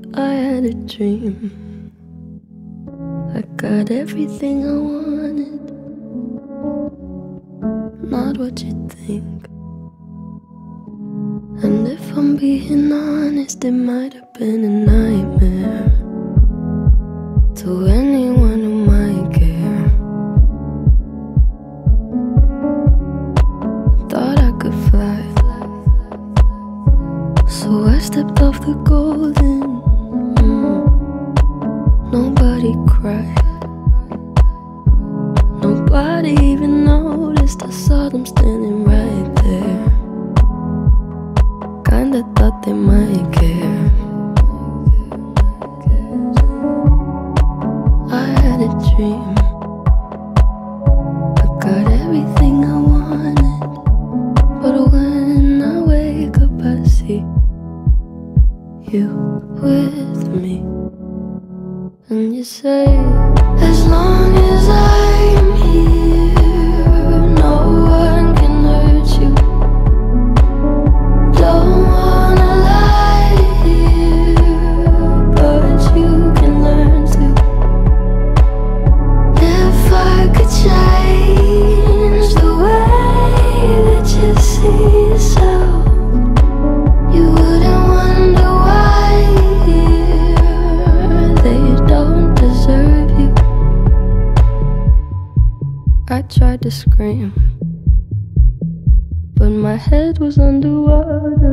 I had a dream. I got everything I wanted, not what you think. And if I'm being honest, it might have been a nightmare to anyone who might care. Thought I could fly, so I stepped off the golden. Nobody cried, nobody even noticed. I saw them standing right there. Kinda thought they might care. I had a dream. I got everything I wanted, but when I wake up I see you with me. And you say, as long as I'm here, no one can hurt you. Don't wanna lie here, but you can learn to. If I could change the way that you see yourself, you wouldn't wonder why they don't deserve you. I tried to scream, but my head was underwater.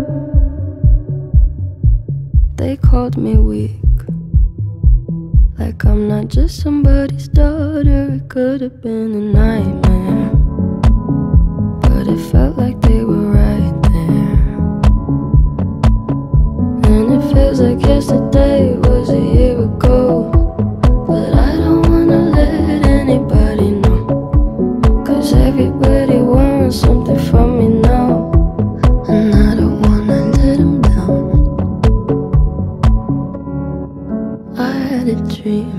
They called me weak, like I'm not just somebody's daughter. It could have been a nightmare, but it felt like they were right there. And it feels like yesterday was a year ago, but I don't wanna let anybody know, 'cause everybody wants something from me now, and I don't wanna let them down. I had a dream.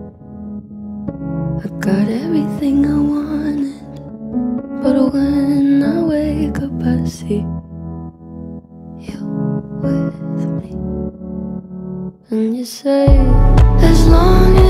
I got everything I wanted, but when I wake up I see you with me. And you say, as long as